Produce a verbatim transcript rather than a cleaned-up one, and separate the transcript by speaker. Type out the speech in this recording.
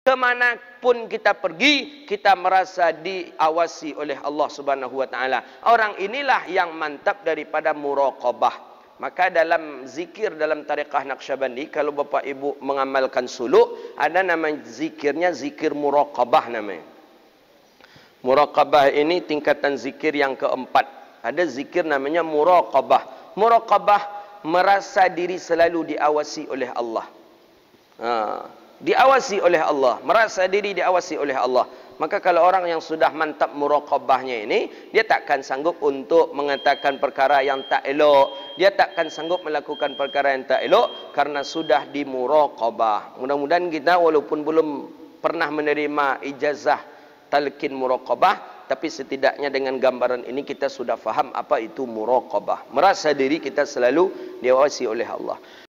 Speaker 1: Kemanapun kita pergi, kita merasa diawasi oleh Allah Subhanahu wa taala. Orang inilah yang mantap daripada muraqabah. Maka dalam zikir dalam tariqah Naqsyabandi, kalau Bapak Ibu mengamalkan suluk, ada nama zikirnya zikir muraqabah namanya. Muraqabah ini tingkatan zikir yang keempat. Ada zikir namanya muraqabah. Muraqabah merasa diri selalu diawasi oleh Allah. Ha. Diawasi oleh Allah, merasa diri diawasi oleh Allah. Maka kalau orang yang sudah mantap muraqabahnya ini, dia takkan sanggup untuk mengatakan perkara yang tak elok, dia takkan sanggup melakukan perkara yang tak elok karena sudah dimuraqabah. Mudah-mudahan kita walaupun belum pernah menerima ijazah talqin muraqabah, tapi setidaknya dengan gambaran ini kita sudah faham apa itu muraqabah. Merasa diri kita selalu diawasi oleh Allah.